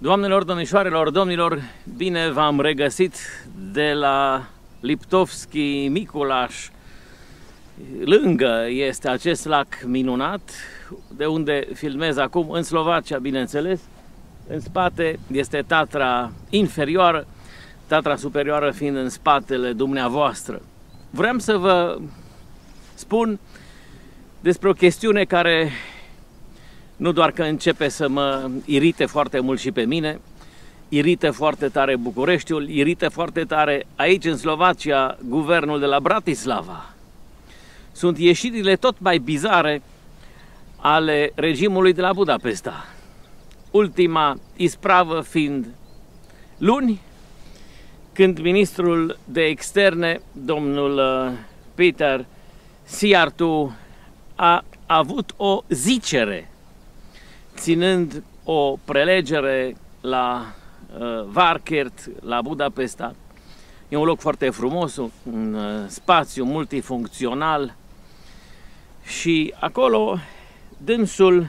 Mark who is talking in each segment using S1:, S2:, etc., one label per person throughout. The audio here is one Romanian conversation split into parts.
S1: Doamnelor, domnișoarelor, domnilor, bine v-am regăsit de la Liptovski Miculaș. Lângă este acest lac minunat, de unde filmez acum, în Slovacia, bineînțeles. În spate este Tatra inferioară, Tatra superioară fiind în spatele dumneavoastră. Vreau să vă spun despre o chestiune care nu doar că începe să mă irite foarte mult și pe mine, irită foarte tare Bucureștiul, irită foarte tare aici în Slovacia guvernul de la Bratislava. Sunt ieșirile tot mai bizare ale regimului de la Budapesta. Ultima ispravă fiind luni, când ministrul de externe, domnul Péter Szijjártó, a avut o zicere, ținând o prelegere la Várkert, la Budapesta. E un loc foarte frumos, un spațiu multifuncțional și acolo dânsul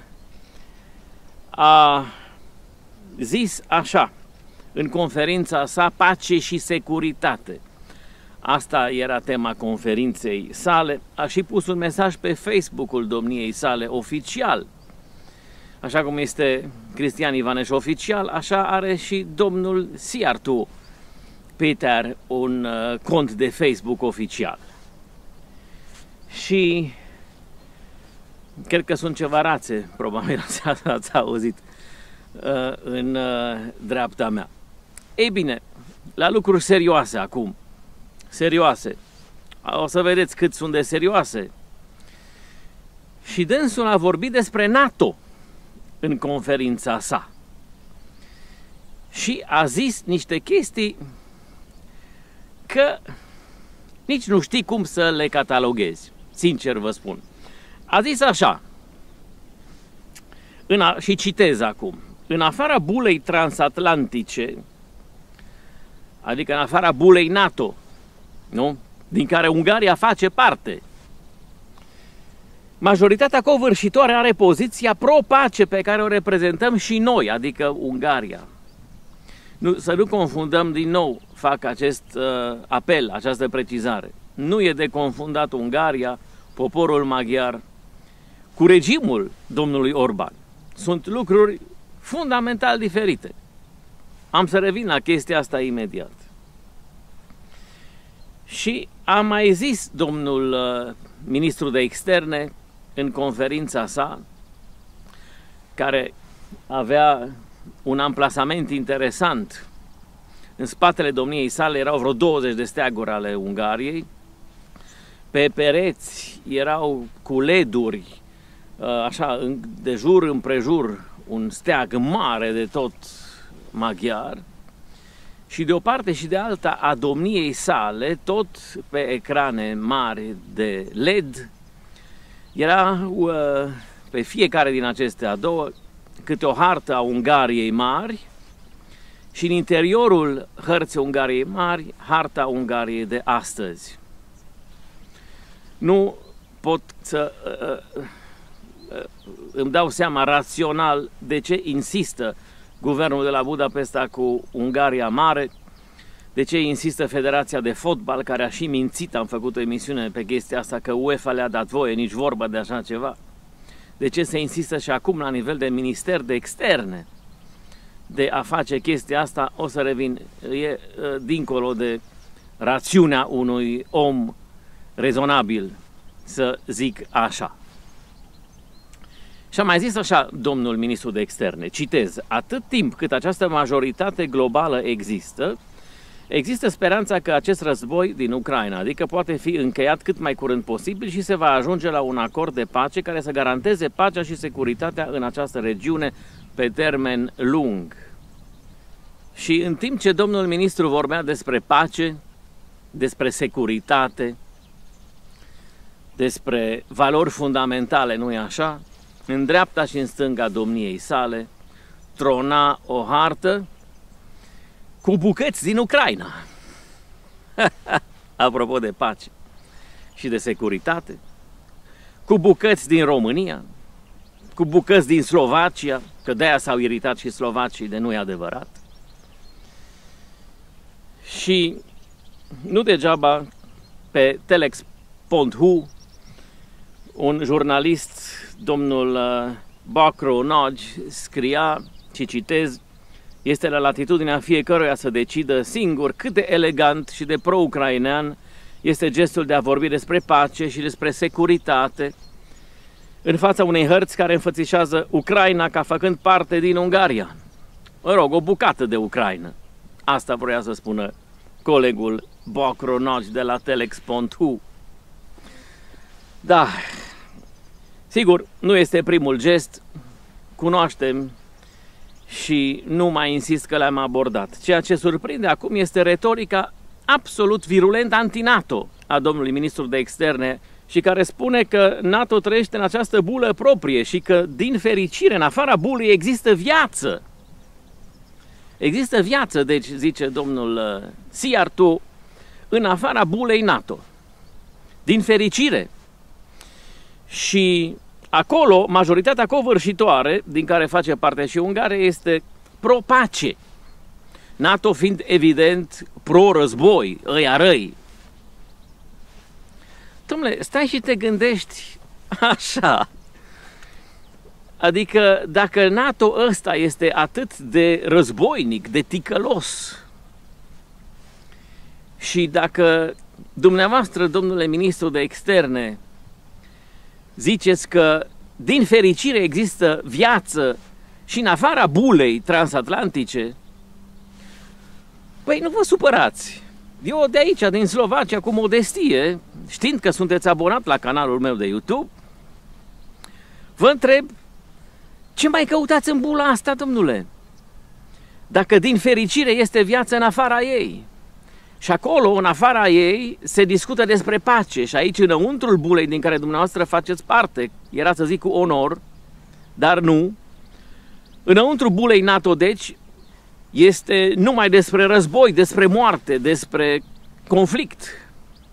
S1: a zis așa, în conferința sa, pace și securitate. Asta era tema conferinței sale. A și pus un mesaj pe Facebook-ul domniei sale oficial. Așa cum este Cristian Ivaneș oficial, așa are și domnul Szijjártó Péter un cont de Facebook oficial. Și cred că sunt ceva rațe, probabil ați auzit, în dreapta mea. Ei bine, la lucruri serioase acum. Serioase. O să vedeți cât sunt de serioase. Și dânsul a vorbit despre NATO în conferința sa. Și a zis niște chestii că nici nu știi cum să le cataloghezi. Sincer vă spun. A zis așa, și citez acum, în afara bulei transatlantice, adică în afara bulei NATO, nu? Din care Ungaria face parte, majoritatea covârșitoare are poziția pro-pace pe care o reprezentăm și noi, adică Ungaria. Să nu confundăm din nou, fac acest apel, această precizare. Nu e de confundat Ungaria, poporul maghiar, cu regimul domnului Orban. Sunt lucruri fundamental diferite. Am să revin la chestia asta imediat. Și a mai zis domnul ministru de externe în conferința sa, care avea un amplasament interesant. În spatele domniei sale erau vreo 20 de steaguri ale Ungariei. Pe pereți erau cu LED-uri, așa, de jur împrejur, un steag mare de tot maghiar. Și de o parte și de alta a domniei sale, tot pe ecrane mari de LED, era pe fiecare din acestea două câte o hartă a Ungariei mari și în interiorul hărții Ungariei mari, harta Ungariei de astăzi. Nu pot să îmi dau seama rațional de ce insistă guvernul de la Budapesta cu Ungaria mare, de ce insistă Federația de Fotbal, care a și mințit, am făcut o emisiune pe chestia asta, că UEFA le-a dat voie, nici vorba de așa ceva. De ce se insistă și acum la nivel de minister de externe de a face chestia asta, o să revin, e dincolo de rațiunea unui om rezonabil, să zic așa. Și a mai zis așa domnul ministru de externe, citez, atât timp cât această majoritate globală există, există speranța că acest război din Ucraina, adică poate fi încheiat cât mai curând posibil și se va ajunge la un acord de pace care să garanteze pacea și securitatea în această regiune pe termen lung. Și în timp ce domnul ministru vorbea despre pace, despre securitate, despre valori fundamentale, nu-i așa? În dreapta și în stânga domniei sale trona o hartă cu bucăți din Ucraina. Apropo de pace și de securitate, cu bucăți din România, cu bucăți din Slovacia, că de-aia s-au iritat și slovacii, de nu e adevărat. Și nu degeaba pe telex.hu un jurnalist, domnul Bokro Nagy, scria, și citez, este la latitudinea fiecăruia să decidă singur cât de elegant și de pro-ucrainean este gestul de a vorbi despre pace și despre securitate în fața unei hărți care înfățișează Ucraina ca făcând parte din Ungaria. Mă rog, o bucată de Ucraina. Asta vroia să spună colegul Bokro Nagy de la telex.hu. Da, sigur, nu este primul gest, cunoaștem și nu mai insist că le-am abordat. Ceea ce surprinde acum este retorica absolut virulentă anti-NATO a domnului ministru de externe și care spune că NATO trăiește în această bulă proprie și că, din fericire, în afara bulei există viață. Există viață, deci, zice domnul Siartu, în afara bulei NATO. Din fericire. Și acolo, majoritatea covârșitoare, din care face parte și Ungaria, este pro-pace. NATO fiind, evident, pro-război, ăia răi. Dom'le, stai și te gândești așa. Adică, dacă NATO ăsta este atât de războinic, de ticălos, și dacă dumneavoastră, domnule ministru de externe, ziceți că, din fericire, există viață și în afara bulei transatlantice, păi nu vă supărați. Eu de aici, din Slovacia, cu modestie, știind că sunteți abonat la canalul meu de YouTube, vă întreb, ce mai căutați în bula asta, domnule? Dacă din fericire este viață în afara ei. Și acolo, în afara ei, se discută despre pace. Și aici, înăuntrul bulei din care dumneavoastră faceți parte, era să zic cu onor, dar nu. Înăuntru bulei NATO, deci, este numai despre război, despre moarte, despre conflict.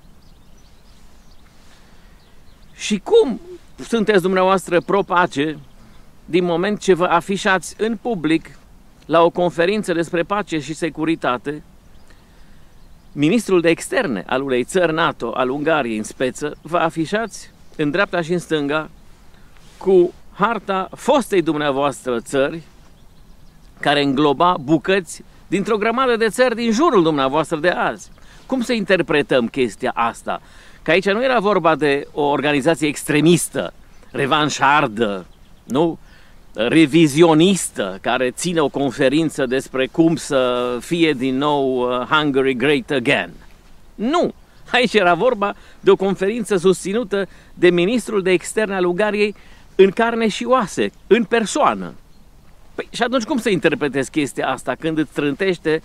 S1: Și cum sunteți dumneavoastră pro-pace din moment ce vă afișați în public la o conferință despre pace și securitate, ministrul de externe al unei țări NATO, al Ungariei în speță, vă afișați în dreapta și în stânga cu harta fostei dumneavoastră țări, care îngloba bucăți dintr-o grămadă de țări din jurul dumneavoastră de azi. Cum să interpretăm chestia asta? Că aici nu era vorba de o organizație extremistă, revanșardă, nu? Revizionistă, care ține o conferință despre cum să fie din nou Hungary Great Again. Nu! Aici era vorba de o conferință susținută de ministrul de externe al Ungariei în carne și oase, în persoană. Păi, și atunci cum să interpretezi chestia asta când îți trântește?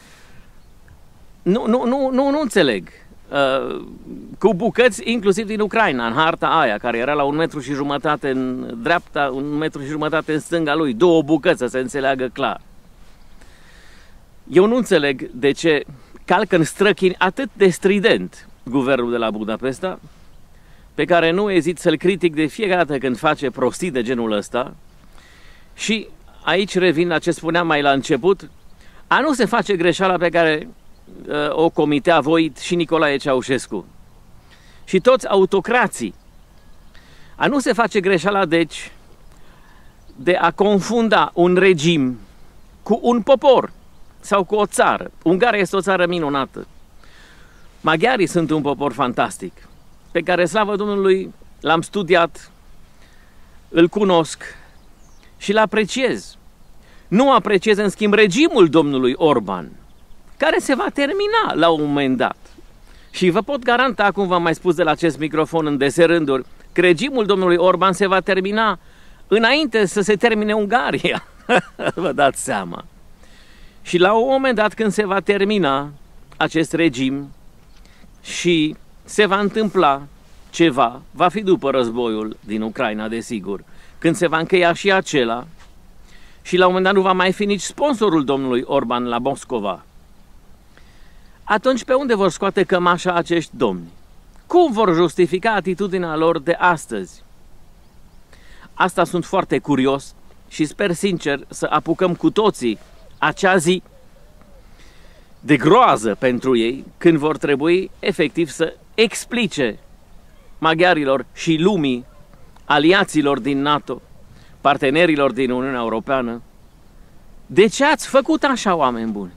S1: Nu înțeleg. Cu bucăți inclusiv din Ucraina, în harta aia, care era la 1,5 m în dreapta, 1,5 m în stânga lui, 2 bucăți, să se înțeleagă clar. Eu nu înțeleg de ce calcă în străchini atât de strident guvernul de la Budapesta, pe care nu ezit să-l critic de fiecare dată când face prostii de genul ăsta. Și aici revin la ce spuneam mai la început, a nu se face greșeala pe care o comitea voit și Nicolae Ceaușescu și toți autocrații. A nu se face greșeala, deci, de a confunda un regim cu un popor sau cu o țară. Ungaria este o țară minunată. Maghiarii sunt un popor fantastic, pe care, slavă Domnului, l-am studiat, îl cunosc și îl apreciez. Nu apreciez, în schimb, regimul domnului Orban, care se va termina la un moment dat. Și vă pot garanta, cum v-am mai spus de la acest microfon în dese rânduri, că regimul domnului Orban se va termina înainte să se termine Ungaria. Vă dați seama. Și la un moment dat, când se va termina acest regim și se va întâmpla ceva, va fi după războiul din Ucraina, desigur, când se va încheia și acela și la un moment dat nu va mai fi nici sponsorul domnului Orban la Moscova, atunci pe unde vor scoate cămașa acești domni? Cum vor justifica atitudinea lor de astăzi? asta sunt foarte curios și sper sincer să apucăm cu toții acea zi de groază pentru ei, când vor trebui efectiv să explice maghiarilor și lumii, aliaților din NATO, partenerilor din Uniunea Europeană, de ce ați făcut așa, oameni buni?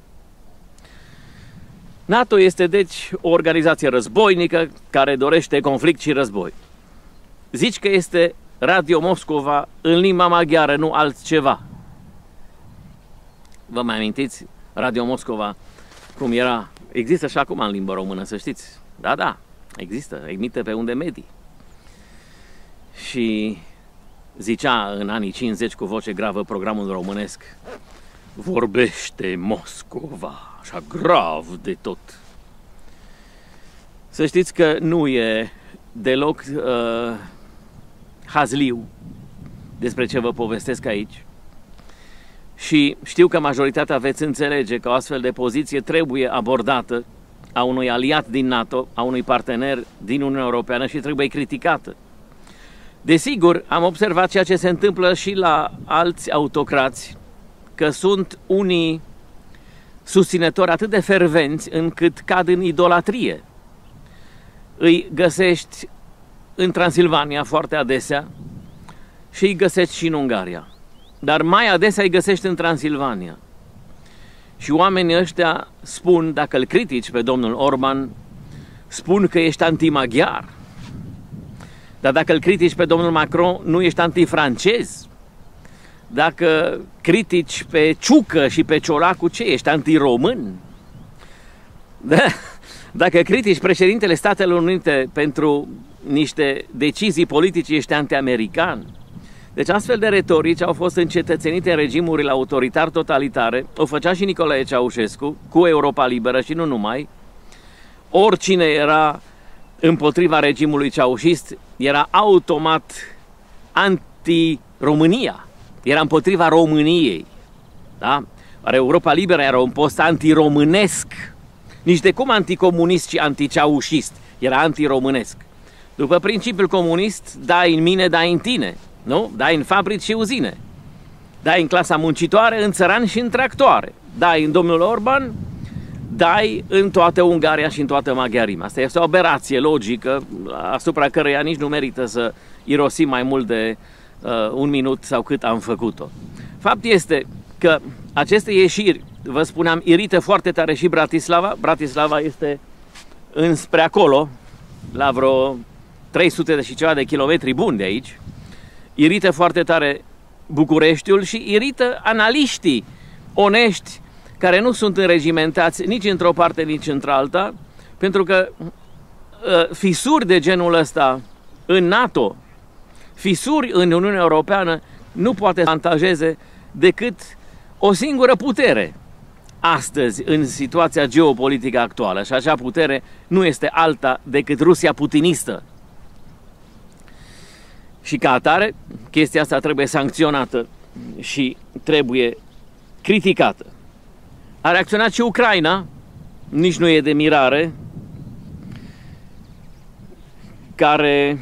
S1: NATO este deci o organizație războinică care dorește conflict și război. Zici că este Radio Moscova în limba maghiară, nu altceva. Vă mai amintiți Radio Moscova cum era? Există și acum în limba română, să știți. Da, da, există, emite pe unde medii. Și zicea în anii 50 cu voce gravă programul românesc: vorbește Moscova, așa grav de tot. Să știți că nu e deloc hazliu despre ce vă povestesc aici. Și știu că majoritatea veți înțelege că o astfel de poziție trebuie abordată a unui aliat din NATO, a unui partener din Uniunea Europeană și trebuie criticată. Desigur, am observat ceea ce se întâmplă și la alți autocrați, că sunt unii susținători atât de fervenți încât cad în idolatrie. Îi găsești în Transilvania foarte adesea și îi găsești și în Ungaria. Dar mai adesea îi găsești în Transilvania. Și oamenii ăștia spun, dacă îl critici pe domnul Orban, spun că ești antimaghiar. Dar dacă îl critici pe domnul Macron, nu ești antifrancez. Dacă critici pe Ciucă și pe Ciolacu, ce ești, antiromân? Da? Dacă critici președintele Statelor Unite pentru niște decizii politice, ești anti-american. Deci astfel de retorici au fost încetățenite în regimurile autoritar-totalitare. O făcea și Nicolae Ceaușescu cu Europa Liberă și nu numai. Oricine era împotriva regimului ceaușist era automat anti-România. Era împotriva României. Da? Europa Liberă era un post antiromânesc. Nici de cum anticomunist și anticeaușist. Era antiromânesc. După principiul comunist, dai în mine, dai în tine. Nu? Dai în fabrici și uzine. Dai în clasa muncitoare, în țărani și în tractoare. Dai în domnul Orban, dai în toată Ungaria și în toată maghiarima. Asta este o aberație logică asupra căreia nici nu merită să irosim mai mult de un minut sau cât am făcut-o. Fapt este că aceste ieșiri, vă spuneam, irită foarte tare și Bratislava. Bratislava este înspre acolo, la vreo 300 și ceva de kilometri buni de aici. Irită foarte tare Bucureștiul și irită analiștii onești care nu sunt înregimentați nici într-o parte, nici într-alta, pentru că fisuri de genul ăsta în NATO, fisuri în Uniunea Europeană, nu poate să avantajeze decât o singură putere astăzi în situația geopolitică actuală. Și acea putere nu este alta decât Rusia putinistă. Și ca atare, chestia asta trebuie sancționată și trebuie criticată. A reacționat și Ucraina, nici nu e de mirare, care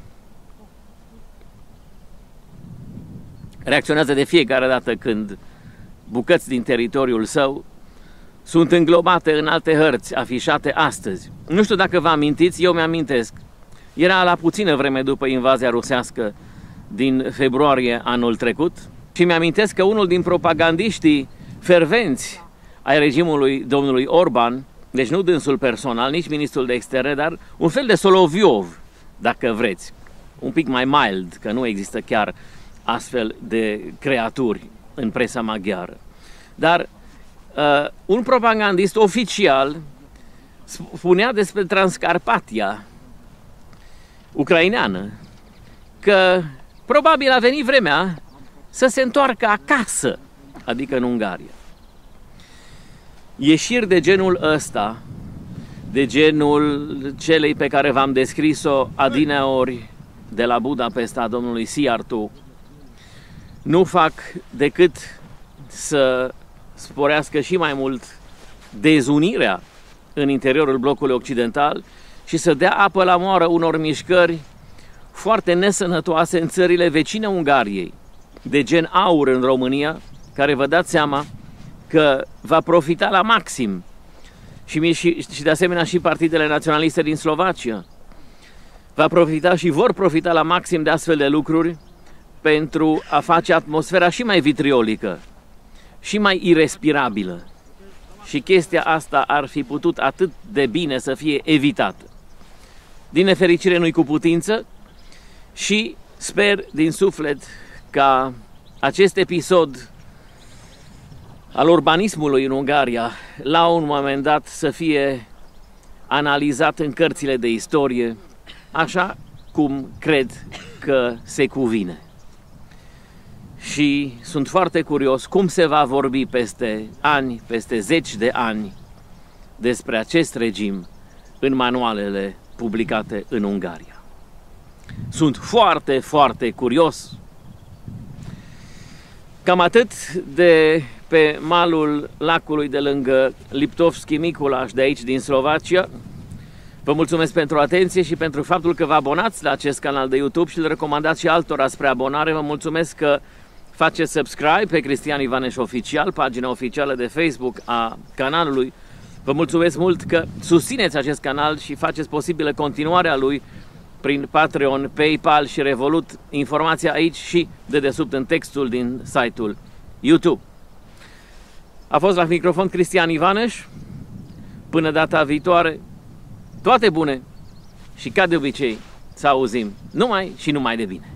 S1: reacționează de fiecare dată când bucăți din teritoriul său sunt înglobate în alte hărți afișate astăzi. Nu știu dacă vă amintiți, eu mi-amintesc. Era la puțină vreme după invazia rusească din februarie anul trecut și mi-amintesc că unul din propagandiștii fervenți ai regimului domnului Orban, deci nu dânsul personal, nici ministrul de externe, dar un fel de Soloviov, dacă vreți, un pic mai mild, că nu există chiar astfel de creaturi în presa maghiară. Dar un propagandist oficial spunea despre Transcarpatia ucraineană că probabil a venit vremea să se întoarcă acasă, adică în Ungaria. Ieșiri de genul ăsta, de genul celei pe care v-am descris-o adineori de la Budapesta, domnului Szijjártó, nu fac decât să sporească și mai mult dezunirea în interiorul blocului occidental și să dea apă la moară unor mișcări foarte nesănătoase în țările vecine Ungariei, de gen Aur în România, care vă dați seama că va profita la maxim și de asemenea și partidele naționaliste din Slovacia. Va profita și vor profita la maxim de astfel de lucruri pentru a face atmosfera și mai vitriolică și mai irespirabilă. Și chestia asta ar fi putut atât de bine să fie evitată. Din nefericire nu-i cu putință și sper din suflet ca acest episod al urbanismului în Ungaria la un moment dat să fie analizat în cărțile de istorie, așa cum cred că se cuvine. Și sunt foarte curios cum se va vorbi peste ani, peste zeci de ani, despre acest regim în manualele publicate în Ungaria. Sunt foarte, foarte curios. Cam atât de pe malul lacului de lângă Liptovský Mikuláš, de aici din Slovacia. Vă mulțumesc pentru atenție și pentru faptul că vă abonați la acest canal de YouTube și îl recomandați și altora spre abonare. Vă mulțumesc că faceți subscribe pe Cristian Ivaneș Oficial, pagina oficială de Facebook a canalului. Vă mulțumesc mult că susțineți acest canal și faceți posibilă continuarea lui prin Patreon, PayPal și Revolut. Informația aici și de desubt în textul din site-ul YouTube. A fost la microfon Cristian Ivaneș. Până data viitoare, toate bune și ca de obicei să auzim numai și numai de bine.